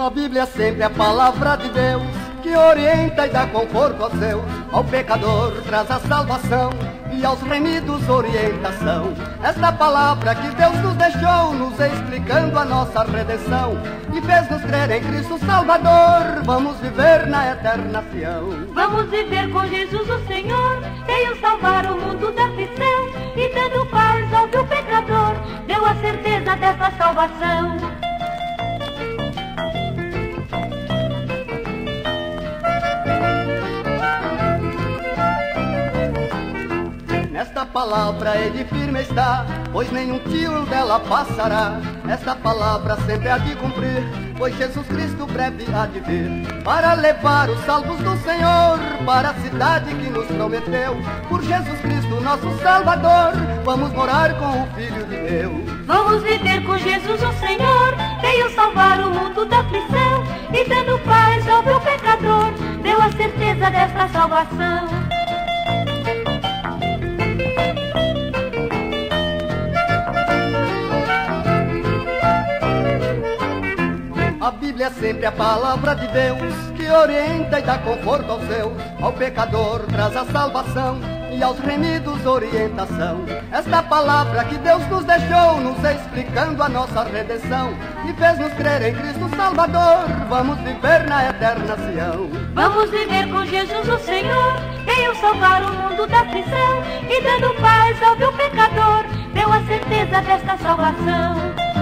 A Bíblia sempre é a palavra de Deus, que orienta e dá conforto aos seus. Ao pecador traz a salvação e aos remidos orientação. Esta palavra que Deus nos deixou, nos explicando a nossa redenção, e fez-nos crer em Cristo Salvador. Vamos viver na eterna Sião. Vamos viver com Jesus o Senhor, veio salvar o mundo da aflição, e dando paz ao vil pecador, deu a certeza desta salvação. Esta palavra ele firme está, pois nenhum tiro dela passará. Esta palavra sempre há de cumprir, pois Jesus Cristo breve há de vir, para levar os salvos do Senhor para a cidade que nos prometeu. Por Jesus Cristo nosso Salvador, vamos morar com o Filho de Deus. Vamos viver com Jesus o Senhor, veio salvar o mundo da aflição, e dando paz ao meu pecador, deu a certeza desta salvação. A Bíblia é sempre a palavra de Deus, que orienta e dá conforto aos seus. Ao pecador traz a salvação e aos remidos orientação. Esta palavra que Deus nos deixou, nos explicando a nossa redenção, e fez-nos crer em Cristo Salvador. Vamos viver na eterna Sião. Vamos viver com Jesus o Senhor, veio salvar o mundo da aflição, e dando paz ao vil pecador, deu a certeza desta salvação.